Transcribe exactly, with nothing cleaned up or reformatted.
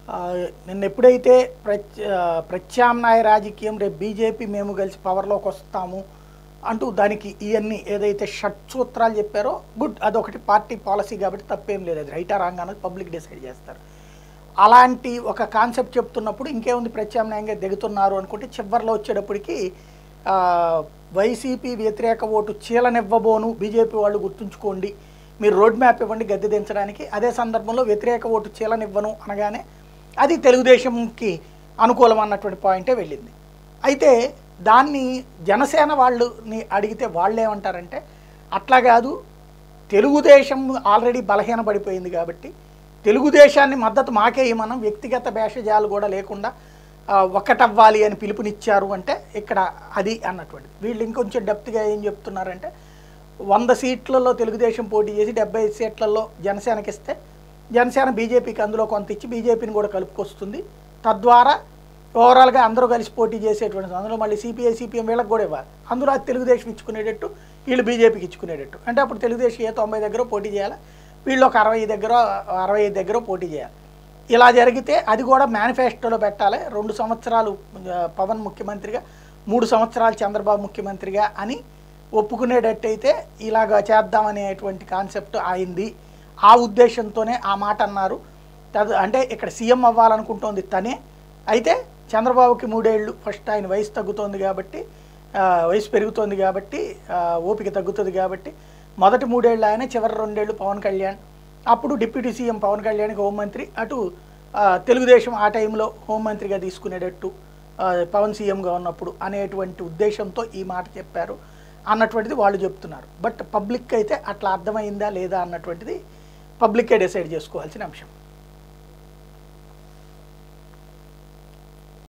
ఆహ్, నిన్న ఎప్పుడైతే ప్రత్ ఆహ్, ప్రత్యామ్నాయ రాజకీయం రేపు బీజేపీ మేము కలిసి పవర్‌లోకొస్తాము అంటూ దానికి ఇయన్నీ ఏదైతే షట్‌సూత్రాలు చెప్పారో గుడ్. అదొకటి పార్టీ పాలసీ కాబట్టి తప్పేం లేదు. అది రైటా రాంగా అన్నది పబ్లిక్ డిసైడ్ చేస్తారు. అలాంటి ఒక కాన్సెప్ట్ చెప్తున్నప్పుడు ఇంకేముంది ప్రత్యామ్నాయంగా దిగుతున్నారు అనుకుంటే చివర్లో వచ్చేటప్పటికి ఆహ్, వైసీపీ వ్యతిరేక ఓటు చీలనివ్వబోను బీజేపీ వాళ్ళు గుర్తుంచుకోండి. మీరు రోడ్ మ్యాప్ ఇవ్వండి గద్దె దించడానికి. అదే సందర్భంలో వ్యతిరేక ఓటు చీలనివ్వను అనగానే అది తెలుగుదేశంకి అనుకూలం అన్నటువంటి పాయింటే వెళ్ళింది. అయితే దాన్ని జనసేన వాళ్ళని అడిగితే వాళ్ళేమంటారంటే అట్లా కాదు, తెలుగుదేశం ఆల్రెడీ బలహీనపడిపోయింది కాబట్టి తెలుగుదేశాన్ని మద్దతు మాకే మనం వ్యక్తిగత భేషజాలు కూడా లేకుండా ఒక్కటవ్వాలి అని పిలుపునిచ్చారు అంటే ఇక్కడ అది అన్నటువంటిది. వీళ్ళు ఇంకొంచెం డెప్త్గా ఏం చెప్తున్నారంటే వంద సీట్లలో తెలుగుదేశం పోటీ చేసి డెబ్బై ఐదు సీట్లలో జనసేనకి ఇస్తే జనసేన బీజేపీకి అందులో కొంత ఇచ్చి బీజేపీని కూడా కలుపుకొస్తుంది. తద్వారా ఓవరాల్గా అందరూ కలిసి పోటీ చేసేటువంటి అందులో మళ్ళీ సిపిఐ సిపిఎం వీళ్ళకి కూడా ఇవ్వాలి. అందులో అది తెలుగుదేశం ఇచ్చుకునేటట్టు వీళ్ళు బీజేపీకి ఇచ్చుకునేటట్టు. అంటే అప్పుడు తెలుగుదేశం ఏ తొంభై దగ్గర పోటీ చేయాలి, వీళ్ళు ఒక అరవై దగ్గర అరవై ఐదు దగ్గర పోటీ చేయాలి. ఇలా జరిగితే అది కూడా మేనిఫెస్టోలో పెట్టాలి. రెండు సంవత్సరాలు పవన్ ముఖ్యమంత్రిగా, మూడు సంవత్సరాలు చంద్రబాబు ముఖ్యమంత్రిగా అని ఒప్పుకునేటట్టయితే ఇలాగ చేద్దామనేటువంటి కాన్సెప్ట్ అయింది. ఆ ఉద్దేశంతోనే ఆ మాట అన్నారు. అంటే ఇక్కడ సీఎం అవ్వాలనుకుంటోంది తనే. అయితే చంద్రబాబుకి మూడేళ్ళు ఫస్ట్ ఆయన వయసు తగ్గుతోంది కాబట్టి వయసు పెరుగుతోంది కాబట్టి ఓపిక తగ్గుతుంది కాబట్టి మొదటి మూడేళ్ళు ఆయన, చివరి రెండేళ్ళు పవన్ కళ్యాణ్. అప్పుడు డిప్యూటీ సీఎం పవన్ కళ్యాణ్కి హోంమంత్రి, అటు తెలుగుదేశం ఆ టైంలో హోంమంత్రిగా తీసుకునేటట్టు పవన్ సీఎంగా ఉన్నప్పుడు అనేటువంటి ఉద్దేశంతో ఈ మాట చెప్పారు అన్నటువంటిది వాళ్ళు చెప్తున్నారు. బట్ పబ్లిక్ అయితే అట్లా అర్థమైందా లేదా అన్నటువంటిది పబ్లిక్కే డిసైడ్ చేసుకోవాల్సిన అంశం.